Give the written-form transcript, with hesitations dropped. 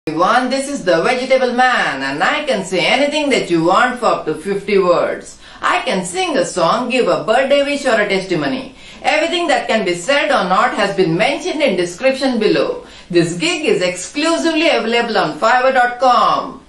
Everyone, this is the Vegetableman and I can say anything that you want for up to 50 words. I can sing a song, give a birthday wish or a testimony. Everything that can be said or not has been mentioned in description below. This gig is exclusively available on Fiverr.com.